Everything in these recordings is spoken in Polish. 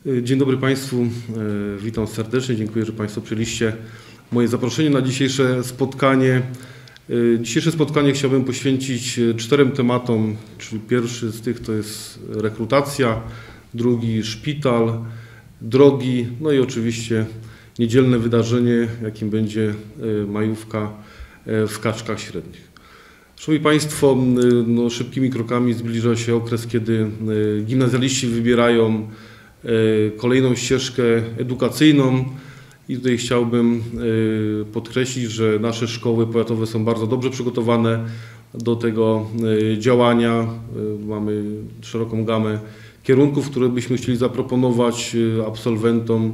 Dzień dobry Państwu, witam serdecznie, dziękuję, że Państwo przyjęliście moje zaproszenie na dzisiejsze spotkanie. Dzisiejsze spotkanie chciałbym poświęcić 4 tematom, czyli pierwszy z tych to jest rekrutacja, drugi szpital, drogi, no i oczywiście niedzielne wydarzenie, jakim będzie majówka w Kaczkach Średnich. Szanowni Państwo, szybkimi krokami zbliża się okres, kiedy gimnazjaliści wybierają kolejną ścieżkę edukacyjną i tutaj chciałbym podkreślić, że nasze szkoły powiatowe są bardzo dobrze przygotowane do tego działania. Mamy szeroką gamę kierunków, które byśmy chcieli zaproponować absolwentom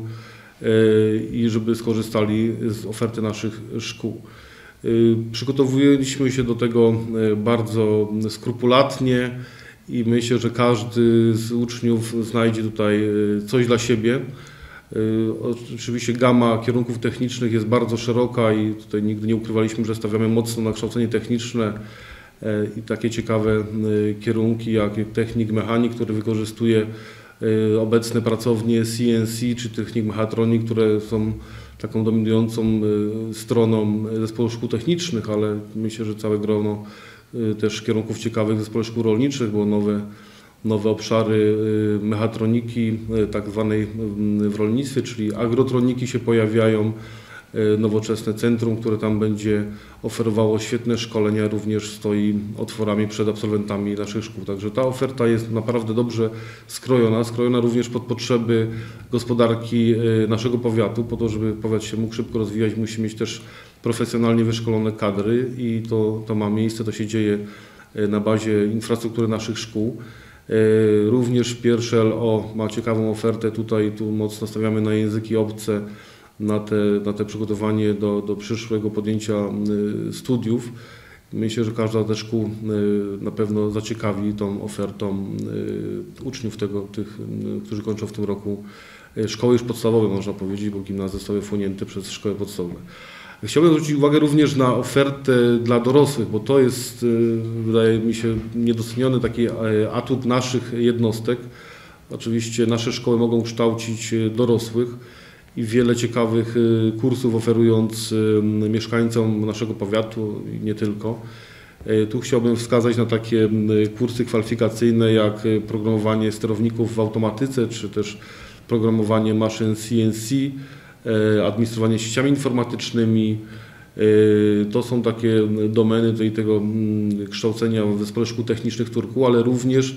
i żeby skorzystali z oferty naszych szkół. Przygotowujemy się do tego bardzo skrupulatnie i myślę, że każdy z uczniów znajdzie tutaj coś dla siebie. Oczywiście gama kierunków technicznych jest bardzo szeroka i tutaj nigdy nie ukrywaliśmy, że stawiamy mocno na kształcenie techniczne i takie ciekawe kierunki jak technik mechanik, który wykorzystuje obecne pracownie CNC czy technik mechatronik, które są taką dominującą stroną zespołu szkół technicznych, ale myślę, że całe grono też kierunków ciekawych zespołów szkół rolniczych, bo nowe obszary mechatroniki tak zwanej w rolnictwie, czyli agrotroniki się pojawiają, nowoczesne centrum, które tam będzie oferowało świetne szkolenia, również stoi otworami przed absolwentami naszych szkół. Także ta oferta jest naprawdę dobrze skrojona również pod potrzeby gospodarki naszego powiatu. Po to, żeby powiat się mógł szybko rozwijać, musi mieć też profesjonalnie wyszkolone kadry i to ma miejsce, to się dzieje na bazie infrastruktury naszych szkół. Również pierwsze LO ma ciekawą ofertę, tu mocno stawiamy na języki obce, na te przygotowanie do przyszłego podjęcia studiów. Myślę, że każda ze szkół na pewno zaciekawi tą ofertą uczniów tych, którzy kończą w tym roku szkoły już podstawowe, można powiedzieć, bo gimnazja zostały wchłonięte przez szkoły podstawowe. Chciałbym zwrócić uwagę również na ofertę dla dorosłych, bo to jest, wydaje mi się, niedoceniony taki atut naszych jednostek. Oczywiście nasze szkoły mogą kształcić dorosłych i wiele ciekawych kursów oferując mieszkańcom naszego powiatu i nie tylko. Tu chciałbym wskazać na takie kursy kwalifikacyjne jak programowanie sterowników w automatyce, czy też programowanie maszyn CNC, administrowanie sieciami informatycznymi. To są takie domeny tego kształcenia w Zespole Szkół Technicznych w Turku, ale również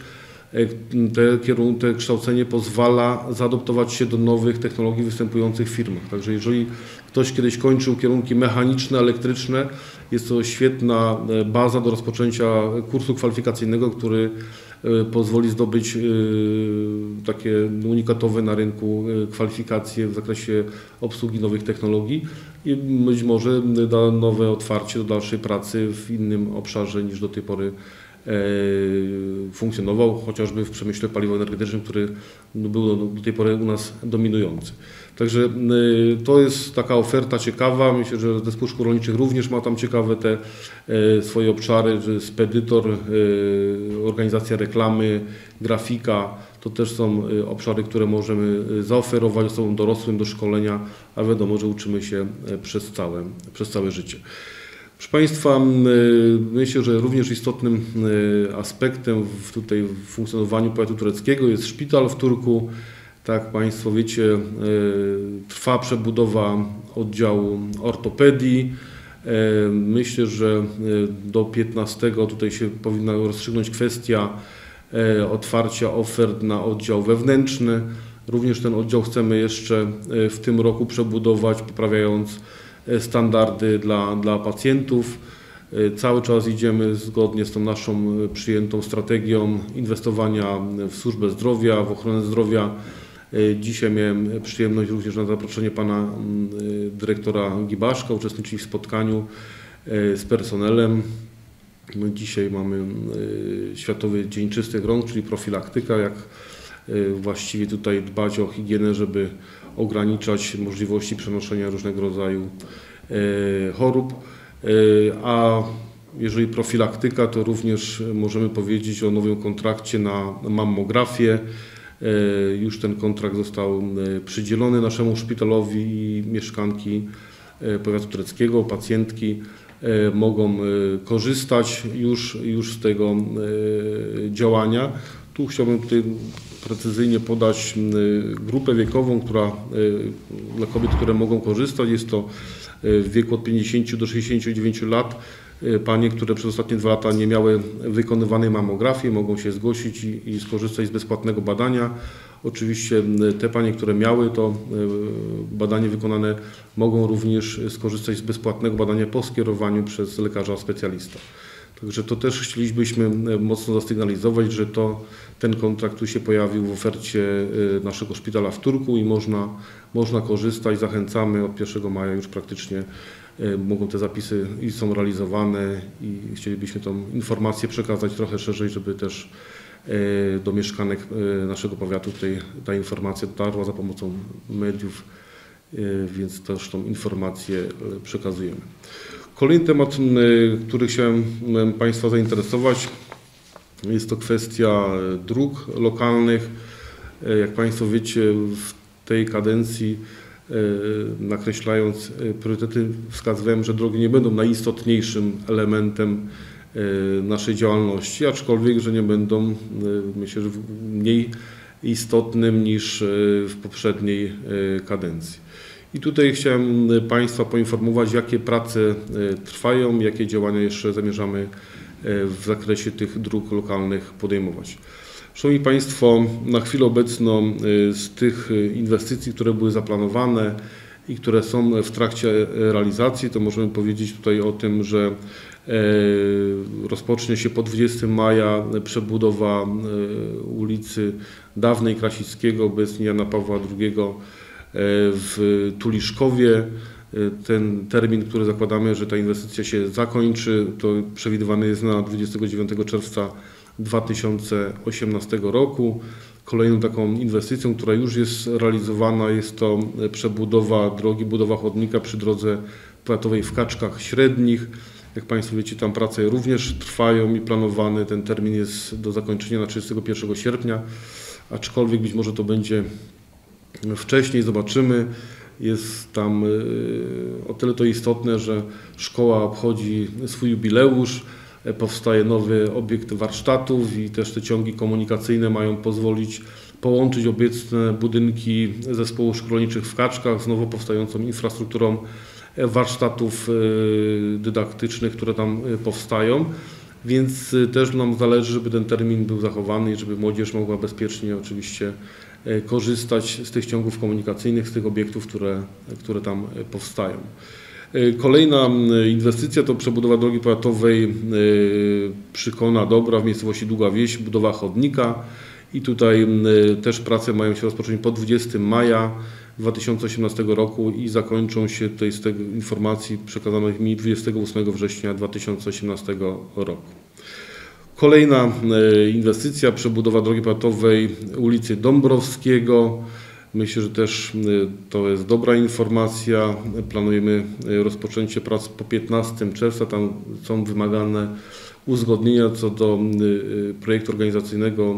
te kształcenie pozwala zaadoptować się do nowych technologii występujących w firmach. Także jeżeli ktoś kiedyś kończył kierunki mechaniczne, elektryczne, jest to świetna baza do rozpoczęcia kursu kwalifikacyjnego, który pozwoli zdobyć takie unikatowe na rynku kwalifikacje w zakresie obsługi nowych technologii i być może da nowe otwarcie do dalszej pracy w innym obszarze niż do tej pory funkcjonował, chociażby w przemyśle paliwowo-energetycznym, który był do tej pory u nas dominujący. Także to jest taka oferta ciekawa. Myślę, że Zespół Szkół Rolniczych również ma tam ciekawe te swoje obszary, spedytor, organizacja reklamy, grafika. To też są obszary, które możemy zaoferować osobom dorosłym do szkolenia, a wiadomo, że uczymy się przez całe życie. Proszę Państwa, myślę, że również istotnym aspektem w funkcjonowaniu powiatu tureckiego jest szpital w Turku. Tak jak Państwo wiecie, trwa przebudowa oddziału ortopedii. Myślę, że do 15 tutaj się powinna rozstrzygnąć kwestia otwarcia ofert na oddział wewnętrzny. Również ten oddział chcemy jeszcze w tym roku przebudować, poprawiając standardy dla pacjentów. Cały czas idziemy zgodnie z tą naszą przyjętą strategią inwestowania w służbę zdrowia, w ochronę zdrowia. Dzisiaj miałem przyjemność również na zaproszenie pana dyrektora Gibaszka uczestniczyć w spotkaniu z personelem. My dzisiaj mamy Światowy Dzień Czystych Rąk, czyli profilaktyka, jak właściwie tutaj dbać o higienę, żeby ograniczać możliwości przenoszenia różnego rodzaju chorób. A jeżeli profilaktyka, to również możemy powiedzieć o nowym kontrakcie na mammografię. Już ten kontrakt został przydzielony naszemu szpitalowi i mieszkanki powiatu tureckiego, pacjentki mogą korzystać już z tego działania. Tu chciałbym precyzyjnie podać grupę wiekową, dla kobiet, które mogą korzystać. Jest to w wieku od 50 do 69 lat. Panie, które przez ostatnie 2 lata nie miały wykonywanej mamografii, mogą się zgłosić i skorzystać z bezpłatnego badania. Oczywiście te panie, które miały to badanie wykonane, mogą również skorzystać z bezpłatnego badania po skierowaniu przez lekarza specjalistę. Także to też chcielibyśmy mocno zasygnalizować, że ten kontrakt tu się pojawił w ofercie naszego szpitala w Turku i można korzystać. Zachęcamy, od 1 maja już praktycznie mogą te zapisy i są realizowane i chcielibyśmy tą informację przekazać trochę szerzej, żeby też do mieszkanek naszego powiatu ta informacja dotarła za pomocą mediów, więc też tą informację przekazujemy. Kolejny temat, który chciałem Państwa zainteresować, jest to kwestia dróg lokalnych. Jak Państwo wiecie, w tej kadencji, nakreślając priorytety, wskazywałem, że drogi nie będą najistotniejszym elementem naszej działalności, aczkolwiek, że nie będą, myślę, że mniej istotnym niż w poprzedniej kadencji. I tutaj chciałem Państwa poinformować, jakie prace trwają, jakie działania jeszcze zamierzamy w zakresie tych dróg lokalnych podejmować. Szanowni Państwo, na chwilę obecną z tych inwestycji, które były zaplanowane i które są w trakcie realizacji, to możemy powiedzieć tutaj o tym, że rozpocznie się po 20 maja przebudowa ulicy Dawnej Krasickiego, obecnie Jana Pawła II w Tuliszkowie. Ten termin, który zakładamy, że ta inwestycja się zakończy, to przewidywany jest na 29 czerwca 2018 roku. Kolejną taką inwestycją, która już jest realizowana, jest to przebudowa drogi, budowa chodnika przy drodze powiatowej w Kaczkach Średnich. Jak Państwo wiecie, tam prace również trwają i planowany ten termin jest do zakończenia na 31 sierpnia, aczkolwiek być może to będzie wcześniej, zobaczymy. Jest tam o tyle to istotne, że szkoła obchodzi swój jubileusz, powstaje nowy obiekt warsztatów i też te ciągi komunikacyjne mają pozwolić połączyć obecne budynki zespołu szkół rolniczych w Kaczkach z nowo powstającą infrastrukturą warsztatów dydaktycznych, które tam powstają. Więc też nam zależy, żeby ten termin był zachowany i żeby młodzież mogła bezpiecznie oczywiście korzystać z tych ciągów komunikacyjnych, z tych obiektów, które tam powstają. Kolejna inwestycja to przebudowa drogi powiatowej przy Kołna Dobra w miejscowości Długa Wieś, budowa chodnika i tutaj też prace mają się rozpocząć po 20 maja 2018 roku i zakończą się tutaj z tej informacji przekazanych mi 28 września 2018 roku. Kolejna inwestycja, przebudowa drogi powiatowej ulicy Dąbrowskiego. Myślę, że też to jest dobra informacja. Planujemy rozpoczęcie prac po 15 czerwca. Tam są wymagane uzgodnienia co do projektu organizacyjnego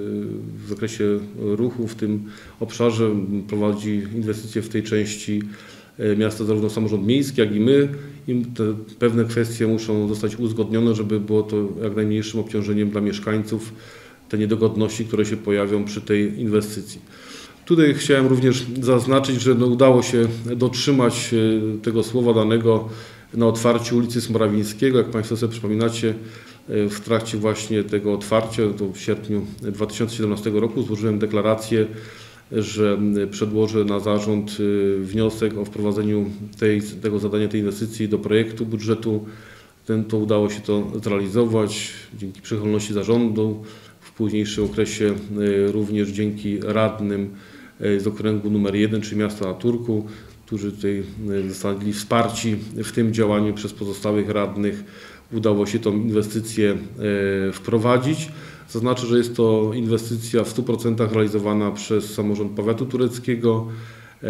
w zakresie ruchu w tym obszarze. Prowadzi inwestycje w tej części miasta zarówno samorząd miejski, jak i my. I te pewne kwestie muszą zostać uzgodnione, żeby było to jak najmniejszym obciążeniem dla mieszkańców, te niedogodności, które się pojawią przy tej inwestycji. Tutaj chciałem również zaznaczyć, że udało się dotrzymać tego słowa danego na otwarciu ulicy Smrawińskiego. Jak Państwo sobie przypominacie, w trakcie właśnie tego otwarcia, to w sierpniu 2017 roku złożyłem deklarację, że przedłożę na zarząd wniosek o wprowadzeniu tego zadania, tej inwestycji do projektu budżetu. To udało się to zrealizować dzięki przychylności zarządu. W późniejszym okresie również dzięki radnym z okręgu nr 1, czyli miasta Turku, którzy tutaj zostali wsparci w tym działaniu przez pozostałych radnych. Udało się tą inwestycję wprowadzić. Zaznaczę, że jest to inwestycja w 100% realizowana przez samorząd powiatu tureckiego.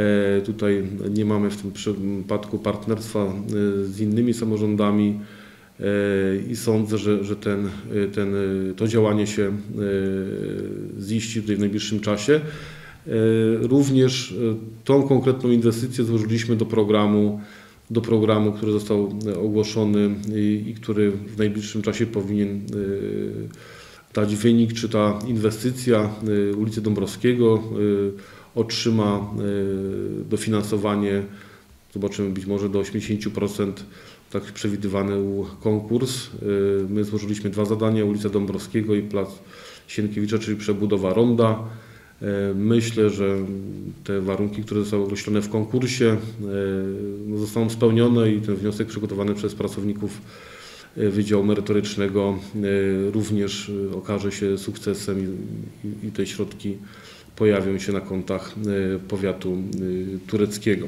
Tutaj nie mamy w tym przypadku partnerstwa z innymi samorządami. i sądzę, że to działanie się ziści tutaj w najbliższym czasie. Również tą konkretną inwestycję złożyliśmy do programu, który został ogłoszony i który w najbliższym czasie powinien dać wynik, czy ta inwestycja ulicy Dąbrowskiego otrzyma dofinansowanie, zobaczymy, być może do 80%, tak przewidywany konkurs. My złożyliśmy 2 zadania, ulica Dąbrowskiego i plac Sienkiewicza, czyli przebudowa ronda. Myślę, że te warunki, które zostały określone w konkursie, zostaną spełnione i ten wniosek przygotowany przez pracowników Wydziału Merytorycznego również okaże się sukcesem i te środki pojawią się na kontach powiatu tureckiego.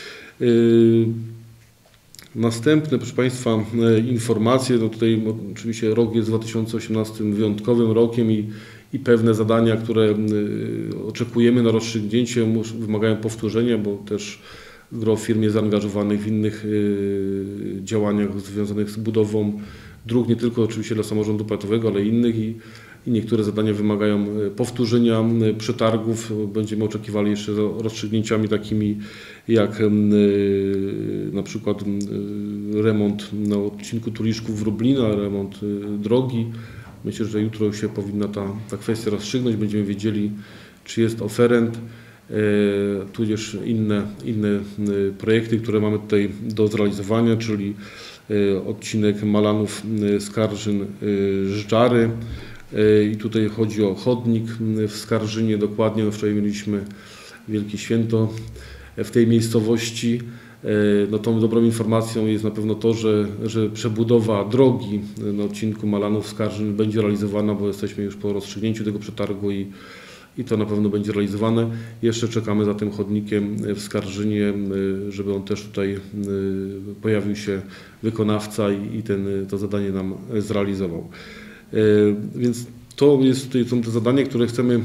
Następne, proszę Państwa, informacje. No tutaj oczywiście rok jest 2018 wyjątkowym rokiem i pewne zadania, które oczekujemy na rozstrzygnięcie, wymagają powtórzenia, bo też gro firm jest zaangażowanych w innych działaniach związanych z budową dróg, nie tylko oczywiście dla samorządu powiatowego, ale innych i niektóre zadania wymagają powtórzenia przetargów. Będziemy oczekiwali jeszcze za rozstrzygnięciami takimi jak na przykład remont na odcinku Tuliszków-Wróblina, remont drogi. Myślę, że jutro się powinna ta kwestia rozstrzygnąć. Będziemy wiedzieli, czy jest oferent, tudzież inne projekty, które mamy tutaj do zrealizowania, czyli odcinek Malanów-Skarżyn-Żdżary. I tutaj chodzi o chodnik w Skarżynie dokładnie. No wczoraj mieliśmy wielkie święto w tej miejscowości. No tą dobrą informacją jest na pewno to, że przebudowa drogi na odcinku Malanów-Skarżyn będzie realizowana, bo jesteśmy już po rozstrzygnięciu tego przetargu i to na pewno będzie realizowane. Jeszcze czekamy za tym chodnikiem w Skarżynie, żeby on też tutaj pojawił się wykonawca i to zadanie nam zrealizował. Więc są te zadania, które chcemy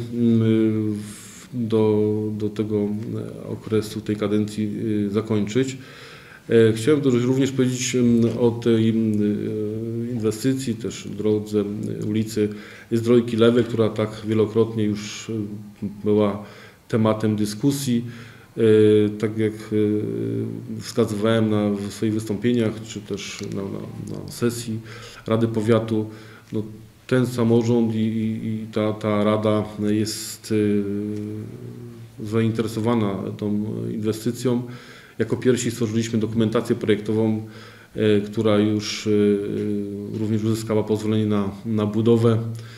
do tego okresu, tej kadencji zakończyć. Chciałem również powiedzieć o tej inwestycji, też drodze ulicy Zdrojki Lewej, która tak wielokrotnie już była tematem dyskusji. Tak jak wskazywałem w swoich wystąpieniach, czy też na sesji Rady Powiatu, no, ten samorząd i ta rada jest zainteresowana tą inwestycją. Jako pierwsi stworzyliśmy dokumentację projektową, która już również uzyskała pozwolenie na budowę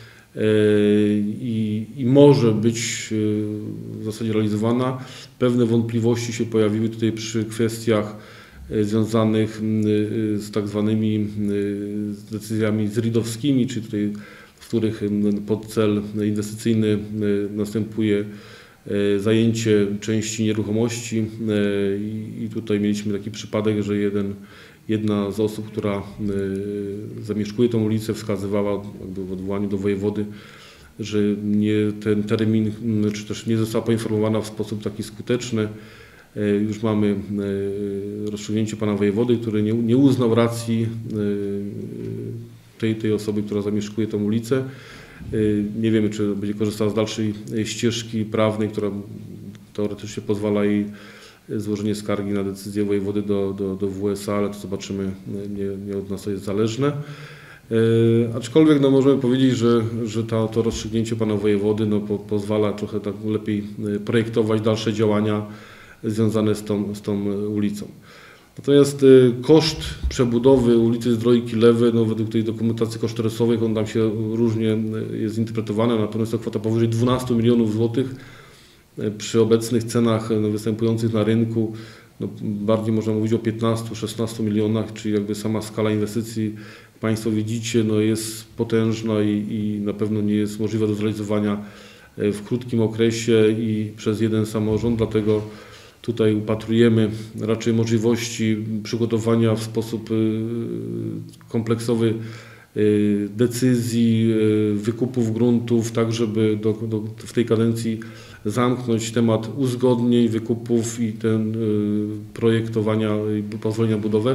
i może być w zasadzie realizowana. Pewne wątpliwości się pojawiły tutaj przy kwestiach związanych z tak zwanymi decyzjami zridowskimi, czyli tutaj, w których pod cel inwestycyjny następuje zajęcie części nieruchomości i tutaj mieliśmy taki przypadek, że jedna z osób, która zamieszkuje tą ulicę, wskazywała w odwołaniu do wojewody, że ten termin, czy też nie została poinformowana w sposób taki skuteczny. Już mamy rozstrzygnięcie pana wojewody, który nie uznał racji tej osoby, która zamieszkuje tą ulicę. Nie wiemy, czy będzie korzystała z dalszej ścieżki prawnej, która teoretycznie pozwala jej złożenie skargi na decyzję wojewody do WSA, ale to zobaczymy, nie od nas to jest zależne. Aczkolwiek no, możemy powiedzieć, że to rozstrzygnięcie pana wojewody pozwala trochę tak lepiej projektować dalsze działania związane z tą ulicą. Natomiast koszt przebudowy ulicy Zdrojki Lewej, no według tej dokumentacji kosztorysowej, on tam się różnie jest interpretowany, natomiast to kwota powyżej 12 milionów złotych przy obecnych cenach występujących na rynku. No, bardziej można mówić o 15-16 milionach, czyli jakby sama skala inwestycji, Państwo widzicie, no jest potężna i na pewno nie jest możliwa do zrealizowania w krótkim okresie i przez jeden samorząd, dlatego tutaj upatrujemy raczej możliwości przygotowania w sposób kompleksowy decyzji, wykupów gruntów, tak żeby w tej kadencji zamknąć temat uzgodnień, wykupów i projektowania i pozwolenia na budowę.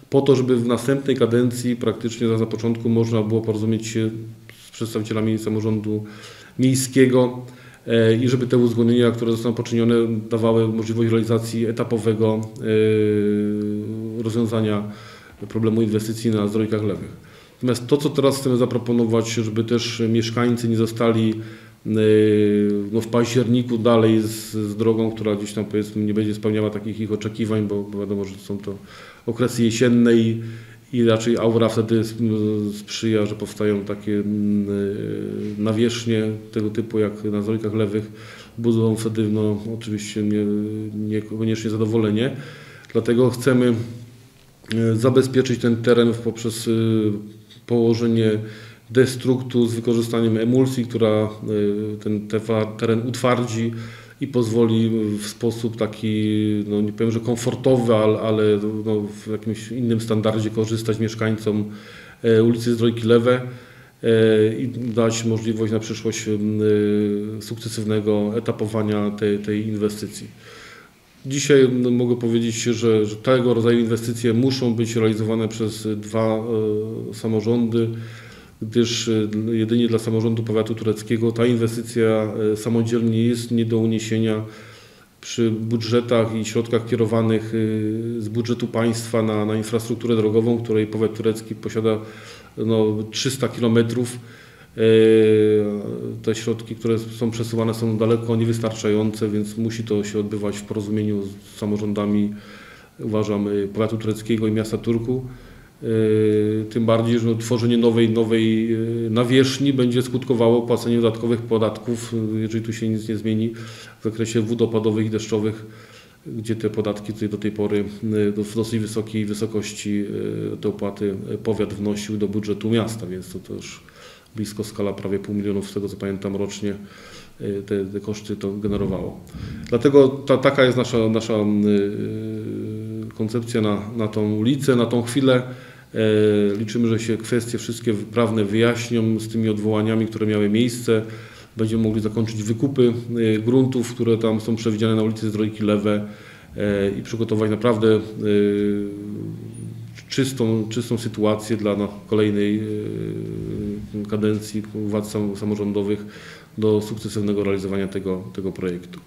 po to, żeby w następnej kadencji praktycznie na początku można było porozumieć się z przedstawicielami samorządu miejskiego i żeby te uzgodnienia, które zostaną poczynione, dawały możliwość realizacji etapowego rozwiązania problemu inwestycji na Zdrojkach Lewych. Natomiast to, co teraz chcemy zaproponować, żeby też mieszkańcy nie zostali w październiku dalej z drogą, która gdzieś tam, powiedzmy, nie będzie spełniała takich ich oczekiwań, bo wiadomo, że są to okresy jesienne i raczej aura wtedy sprzyja, że powstają takie nawierzchnie tego typu jak na Zdrojkach Lewych, budzą wtedy oczywiście niekoniecznie zadowolenie. Dlatego chcemy zabezpieczyć ten teren poprzez położenie destruktu z wykorzystaniem emulsji, która ten teren utwardzi i pozwoli w sposób taki, nie powiem, że komfortowy, ale w jakimś innym standardzie korzystać mieszkańcom ulicy Zdrojki Lewe i dać możliwość na przyszłość sukcesywnego etapowania tej inwestycji. Dzisiaj mogę powiedzieć, że tego rodzaju inwestycje muszą być realizowane przez dwa samorządy, gdyż jedynie dla samorządu powiatu tureckiego ta inwestycja samodzielnie jest nie do uniesienia przy budżetach i środkach kierowanych z budżetu państwa na infrastrukturę drogową, której powiat turecki posiada 300 kilometrów. Te środki, które są przesuwane, są daleko niewystarczające, więc musi to się odbywać w porozumieniu z samorządami, uważam, powiatu tureckiego i miasta Turku. Tym bardziej, że tworzenie nowej nawierzchni będzie skutkowało płaceniem dodatkowych podatków, jeżeli tu się nic nie zmieni w zakresie wód opadowych i deszczowych, gdzie te podatki tutaj do tej pory w dosyć wysokiej wysokości te opłaty powiat wnosił do budżetu miasta, więc to już blisko skala prawie 500 000, z tego co pamiętam, rocznie te koszty to generowało. Dlatego taka jest nasza koncepcja na tą ulicę, na tą chwilę. Liczymy, że się kwestie wszystkie prawne wyjaśnią z tymi odwołaniami, które miały miejsce. Będziemy mogli zakończyć wykupy gruntów, które tam są przewidziane na ulicy Zdrojki Lewe i przygotować naprawdę czystą sytuację dla kolejnej kadencji władz samorządowych do sukcesywnego realizowania tego projektu.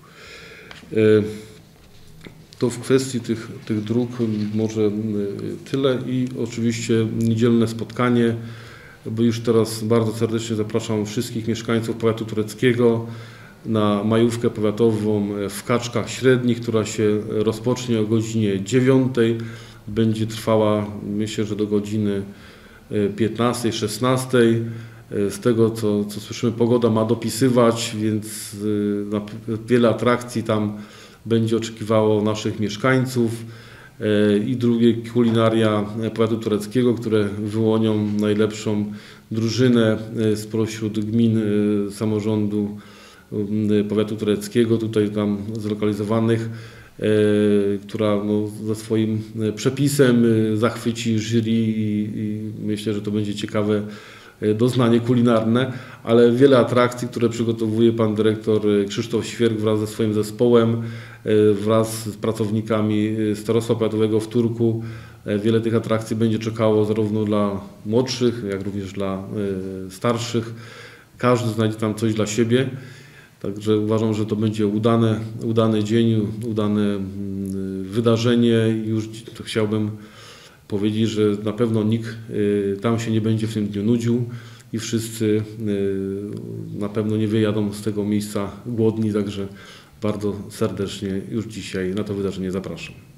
To w kwestii tych dróg może tyle i oczywiście niedzielne spotkanie, bo już teraz bardzo serdecznie zapraszam wszystkich mieszkańców powiatu tureckiego na majówkę powiatową w Kaczkach Średnich, która się rozpocznie o godzinie 9. Będzie trwała, myślę, że do godziny 15-16. Z tego, co słyszymy, pogoda ma dopisywać, więc wiele atrakcji tam będzie oczekiwało naszych mieszkańców. I drugie, kulinaria powiatu tureckiego, które wyłonią najlepszą drużynę spośród gmin samorządu powiatu tureckiego, tutaj tam zlokalizowanych, która ze swoim przepisem zachwyci jury i myślę, że to będzie ciekawe doznanie kulinarne, ale wiele atrakcji, które przygotowuje pan dyrektor Krzysztof Świerk wraz ze swoim zespołem, wraz z pracownikami Starostwa Powiatowego w Turku. Wiele tych atrakcji będzie czekało zarówno dla młodszych, jak również dla starszych. Każdy znajdzie tam coś dla siebie. Także uważam, że to będzie udany dzień, udane wydarzenie. Już chciałbym powiedzieć, że na pewno nikt tam się nie będzie w tym dniu nudził i wszyscy na pewno nie wyjadą z tego miejsca głodni, także bardzo serdecznie już dzisiaj na to wydarzenie zapraszam.